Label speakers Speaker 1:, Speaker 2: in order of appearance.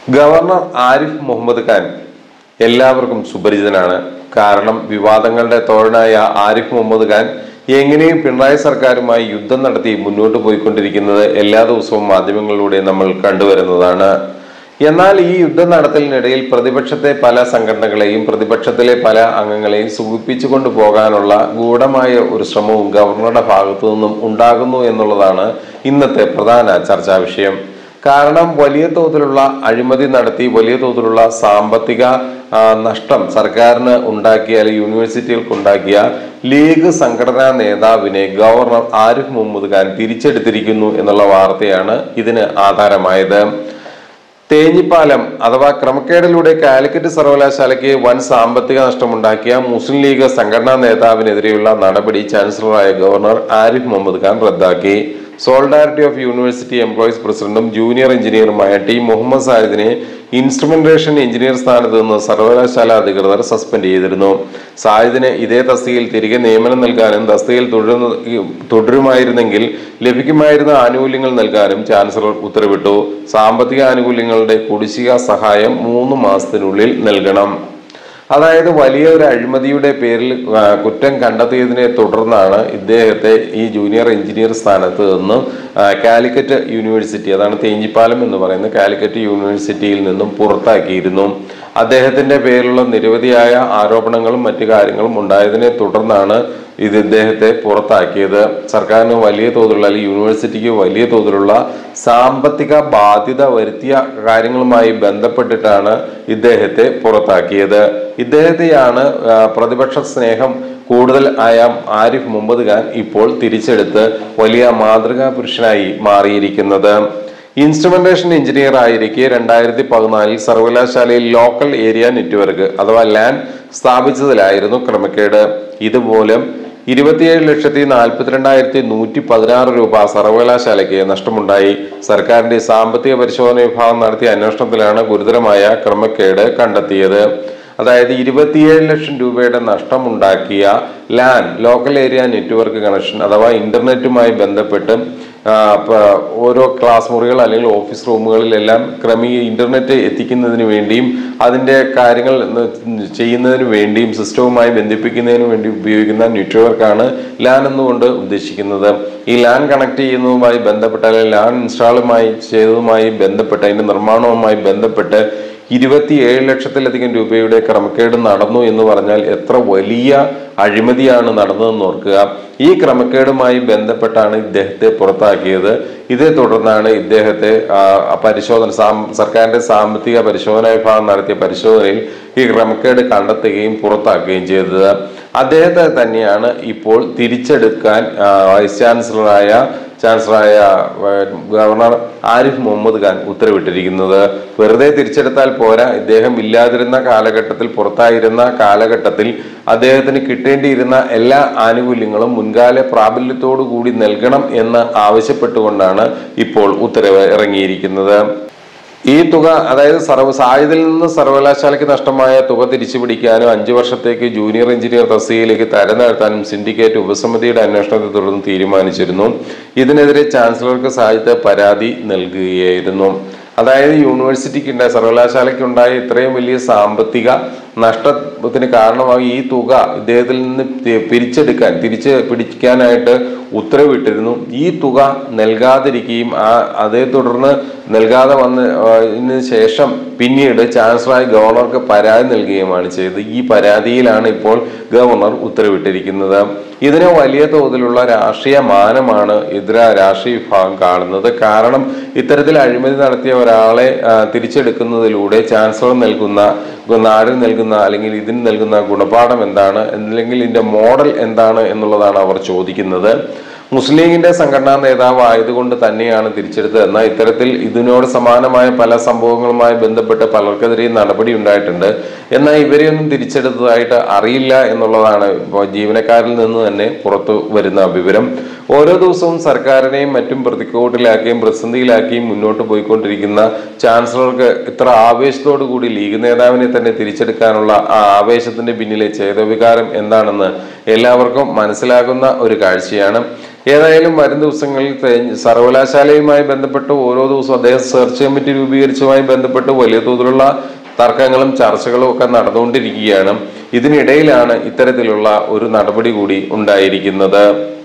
Speaker 1: Governor Arif Muhammad Khan എല്ലാവർക്കും സുപരിചിതനാണ്. കാരണം വിവാദങ്ങളുടെ തോഴനായ ആരിഫ് മുഹമ്മദ് ഖാൻ എങ്ങനെയും പിണറായി സർക്കാരുമായി യുദ്ധം നടത്തി മുന്നോട്ട് പോയിക്കൊണ്ടിരിക്കുന്നത് എല്ലാ ദിവസവും മാധ്യമങ്ങളിലൂടെ നമ്മൾ കണ്ടുവരുന്നതാണ്. എന്നാൽ ഈ യുദ്ധം നടത്തലിനിടയിൽ പ്രതിപക്ഷത്തെ പല സംഘടനകളെയും പ്രതിപക്ഷത്തിലെ പല അംഗങ്ങളെയും സുഖിപ്പിച്ചുകൊണ്ട് പോകാനുള്ള ഗൂഢമായ ഒരു ശ്രമവും ഗവർണറുടെ ഭാഗത്തു നിന്നും ഉണ്ടാകുന്നു എന്നുള്ളതാണ് ഇന്നത്തെ പ്രധാന ചർച്ചാ വിഷയം. കാരണം വലിയ തോതിലുള്ള അഴിമതി നടത്തി വലിയ തോതിലുള്ള സാമ്പത്തിക നഷ്ടം സർക്കാരിന് ഉണ്ടാക്കിയ അല്ലെങ്കിൽ യൂണിവേഴ്സിറ്റികൾക്ക് ഉണ്ടാക്കിയ ലീഗ് സംഘടനാ നേതാവിനെ ഗവർണർ ആരിഫ് മുഹമ്മദ് ഖാൻ തിരിച്ചെടുത്തിരിക്കുന്നു എന്നുള്ള വാർത്തയാണ് ഇതിന് ആധാരമായത്. തേഞ്ഞിപ്പാലം അഥവാ ക്രമക്കേടിലൂടെ കാലിക്കറ്റ് സർവകലാശാലയ്ക്ക് വൻ സാമ്പത്തിക നഷ്ടമുണ്ടാക്കിയ മുസ്ലിം ലീഗ് സംഘടനാ നേതാവിനെതിരെയുള്ള നടപടി ചാൻസലറായ ഗവർണർ ആരിഫ് മുഹമ്മദ് ഖാൻ റദ്ദാക്കി. സോളിഡാരിറ്റി ഓഫ് യൂണിവേഴ്സിറ്റി എംപ്ലോയീസ് പ്രസിഡന്റും ജൂനിയർ എഞ്ചിനീയറുമായ ടി മുഹമ്മദ് സാഹിദിനെ ഇൻസ്ട്രുമെന്റേഷൻ എഞ്ചിനീയർ സ്ഥാനത്ത് നിന്ന് സർവകലാശാല അധികൃതർ സസ്പെൻഡ് ചെയ്തിരുന്നു. സാഹിദിന് ഇതേ തസ്തികയിൽ തിരികെ നിയമനം നൽകാനും തസ്തികയിൽ തുടരുമായിരുന്നെങ്കിൽ ലഭിക്കുമായിരുന്ന ആനുകൂല്യങ്ങൾ നൽകാനും ചാൻസലർ ഉത്തരവിട്ടു. സാമ്പത്തിക ആനുകൂല്യങ്ങളുടെ കുടിശ്ശിക സഹായം 3 മാസത്തിനുള്ളിൽ നൽകണം. അതായത് വലിയ ഒരു അഴിമതിയുടെ പേരിൽ കുറ്റം കണ്ടെത്തിയതിനെ തുടർന്നാണ് ഇദ്ദേഹത്തെ ഈ ജൂനിയർ എഞ്ചിനീയർ സ്ഥാനത്ത് നിന്ന് കാലിക്കറ്റ് യൂണിവേഴ്സിറ്റി, അതാണ് തേഞ്ഞിപ്പാലം എന്ന് പറയുന്ന കാലിക്കറ്റ് യൂണിവേഴ്സിറ്റിയിൽ നിന്നും പുറത്താക്കിയിരുന്നു. അദ്ദേഹത്തിന്റെ പേരിലുള്ള നിരവധിയായ ആരോപണങ്ങളും മറ്റു കാര്യങ്ങളും ഉണ്ടായതിനെ തുടർന്നാണ് ഇദ്ദേഹത്തെ പുറത്താക്കിയത്. സർക്കാരിന് വലിയ തോതിലുള്ള അല്ലെങ്കിൽ യൂണിവേഴ്സിറ്റിക്ക് വലിയ തോതിലുള്ള സാമ്പത്തിക ബാധ്യത വരുത്തിയ കാര്യങ്ങളുമായി ബന്ധപ്പെട്ടിട്ടാണ് ഇദ്ദേഹത്തെ പുറത്താക്കിയത്. ഇദ്ദേഹത്തെയാണ് പ്രതിപക്ഷ സ്നേഹം കൂടുതൽ ആയ ആരിഫ് മുഹമ്മദ് ഖാൻ ഇപ്പോൾ തിരിച്ചെടുത്ത് വലിയ മാതൃകാ പുരുഷനായി മാറിയിരിക്കുന്നത്. ഇൻസ്ട്രുമെന്റേഷൻ എഞ്ചിനീയർ ആയിരിക്കെ 2014 സർവകലാശാലയിൽ ലോക്കൽ ഏരിയ നെറ്റ്വർക്ക് അഥവാ ലാൻ സ്ഥാപിച്ചതിലായിരുന്നു ക്രമക്കേട്. ഇതുമൂലം 27,42,116 രൂപ സർവകലാശാലയ്ക്ക് നഷ്ടമുണ്ടായി. സർക്കാരിന്റെ സാമ്പത്തിക പരിശോധന വിഭാഗം നടത്തിയ അന്വേഷണത്തിലാണ് ഗുരുതരമായ ക്രമക്കേട് കണ്ടെത്തിയത്. അതായത് 27 ലക്ഷം രൂപയുടെ നഷ്ടമുണ്ടാക്കിയ LAN local area network connection അഥവാ ഇന്റർനെറ്റുമായി ബന്ധപ്പെട്ട് ഓരോ ക്ലാസ് മുറികൾ അല്ലെങ്കിൽ ഓഫീസ് റൂമുകളിലെല്ലാം ഇന്റർനെറ്റ് എത്തിക്കുന്നതിന് വേണ്ടിയും അതിന്റെ കാര്യങ്ങൾ ചെയ്യുന്നതിന് വേണ്ടിയും സിസ്റ്റവുമായി ബന്ധിപ്പിക്കുന്നതിന് വേണ്ടി ഉപയോഗിക്കുന്ന നെറ്റ്വർക്കാണ് ലാൻ എന്നുകൊണ്ട് ഉദ്ദേശിക്കുന്നത്. ഈ ലാൻ കണക്ട് ചെയ്യുന്നതുമായി ബന്ധപ്പെട്ട അല്ലെങ്കിൽ ലാൻ ഇൻസ്റ്റാളുമായി ചെയ്തതുമായി ബന്ധപ്പെട്ട് അതിന്റെ നിർമ്മാണവുമായി ബന്ധപ്പെട്ട് 27 ലക്ഷത്തിലധികം രൂപയുടെ ക്രമക്കേട് നടന്നു എന്ന് പറഞ്ഞാൽ എത്ര വലിയ അഴിമതിയാണ് നടന്നതെന്ന് ഓർക്കുക. ഈ ക്രമക്കേടുമായി ബന്ധപ്പെട്ടാണ് ഇദ്ദേഹത്തെ പുറത്താക്കിയത്. ഇതേ തുടർന്നാണ് ഇദ്ദേഹത്തെ സർക്കാരിന്റെ സാമ്പത്തിക പരിശോധന വിഭാഗം നടത്തിയ പരിശോധനയിൽ ഈ ക്രമക്കേട് കണ്ടെത്തുകയും പുറത്താക്കുകയും ചെയ്തത്. അദ്ദേഹത്തെ തന്നെയാണ് ഇപ്പോൾ തിരിച്ചെടുക്കാൻ വൈസ് ചാൻസലറായ ഗവർണർ ആരിഫ് മുഹമ്മദ് ഖാൻ ഉത്തരവിട്ടിരിക്കുന്നത്. വെറുതെ തിരിച്ചെടുത്താൽ പോരാ, ഇദ്ദേഹം ഇല്ലാതിരുന്ന കാലഘട്ടത്തിൽ, പുറത്തായിരുന്ന കാലഘട്ടത്തിൽ അദ്ദേഹത്തിന് കിട്ടേണ്ടിയിരുന്ന എല്ലാ ആനുകൂല്യങ്ങളും മുൻകാല പ്രാബല്യത്തോടു കൂടി നൽകണം എന്ന് ആവശ്യപ്പെട്ടുകൊണ്ടാണ് ഇപ്പോൾ ഉത്തരവ് ഇറങ്ങിയിരിക്കുന്നത്. ഈ തുക, അതായത് സാഹിദിൽ നിന്ന് സർവകലാശാലയ്ക്ക് നഷ്ടമായ തുക തിരിച്ചു പിടിക്കാനും 5 വർഷത്തേക്ക് ജൂനിയർ എഞ്ചിനീയർ തസ്തികയിലേക്ക് തരം താഴ്ത്താനും സിൻഡിക്കേറ്റ് ഉപസമിതിയുടെ അന്വേഷണത്തെ തുടർന്ന് തീരുമാനിച്ചിരുന്നു. ഇതിനെതിരെ ചാൻസലർക്ക് സാഹിദ് പരാതി നൽകുകയായിരുന്നു. അതായത് സർവകലാശാലയ്ക്ക് ഉണ്ടായ ഇത്രയും വലിയ സാമ്പത്തിക നഷ്ടത്തിന് കാരണമായി ഈ തുക ഇദ്ദേഹത്തിൽ നിന്ന് തിരിച്ചു പിടിക്കാനായിട്ട് ഉത്തരവിട്ടിരുന്നു. ഈ തുക നൽകാതിരിക്കുകയും അതേ തുടർന്ന് നൽകാതെ വന്നതിന് ശേഷം പിന്നീട് ചാൻസലറായി ഗവർണർക്ക് പരാതി നൽകുകയുമാണ് ചെയ്തത്. ഈ പരാതിയിലാണ് ഇപ്പോൾ ഗവർണർ ഉത്തരവിട്ടിരിക്കുന്നത്. ഇതിന് വലിയ തോതിലുള്ള രാഷ്ട്രീയ മാനമാണ് എതിര രാഷ്ട്രീയ വിഭാഗം കാണുന്നത്. കാരണം ഇത്തരത്തിൽ അഴിമതി നടത്തിയ ഒരാളെ തിരിച്ചെടുക്കുന്നതിലൂടെ ചാൻസലർ നാടിന് നൽകുന്ന അല്ലെങ്കിൽ ഇതിന് നൽകുന്ന ഗുണപാഠം എന്താണ്, അല്ലെങ്കിൽ ഇതിന്റെ മോഡൽ എന്താണ് എന്നുള്ളതാണ് അവർ ചോദിക്കുന്നത്. മുസ്ലിം ലീഗിന്റെ സംഘടനാ നേതാവ് ആയതുകൊണ്ട് തന്നെയാണ് തിരിച്ചെടുത്തത്. എന്നാൽ ഇത്തരത്തിൽ ഇതിനോട് സമാനമായ പല സംഭവങ്ങളുമായി ബന്ധപ്പെട്ട് പലർക്കെതിരെയും നടപടി ഉണ്ടായിട്ടുണ്ട്. എന്നാൽ ഇവരെയൊന്നും തിരിച്ചെടുത്തതായിട്ട് അറിയില്ല എന്നുള്ളതാണ് ജീവനക്കാരിൽ നിന്ന് തന്നെ പുറത്തു വരുന്ന വിവരം. ഓരോ ദിവസവും സർക്കാരിനെയും മറ്റും പ്രതിക്കൂട്ടിലാക്കിയും പ്രതിസന്ധിയിലാക്കിയും മുന്നോട്ട് പോയിക്കൊണ്ടിരിക്കുന്ന ചാൻസലർക്ക് ഇത്ര ആവേശത്തോടു കൂടി ലീഗ് നേതാവിനെ തന്നെ തിരിച്ചെടുക്കാനുള്ള ആ ആവേശത്തിന്റെ പിന്നിലെ ചേതോവികാരം എന്താണെന്ന് എല്ലാവർക്കും മനസ്സിലാകുന്ന ഒരു കാഴ്ചയാണ്. ഏതായാലും വരും ദിവസങ്ങളിൽ സർവകലാശാലയുമായി ബന്ധപ്പെട്ട് ഓരോ ദിവസവും അദ്ദേഹം സെർച്ച് കമ്മിറ്റി രൂപീകരിച്ചതുമായി ബന്ധപ്പെട്ട് വലിയ തോതിലുള്ള തർക്കങ്ങളും ചർച്ചകളും ഒക്കെ നടന്നുകൊണ്ടിരിക്കുകയാണ്. ഇതിനിടയിലാണ് ഇത്തരത്തിലുള്ള ഒരു നടപടി കൂടി ഉണ്ടായിരിക്കുന്നത്.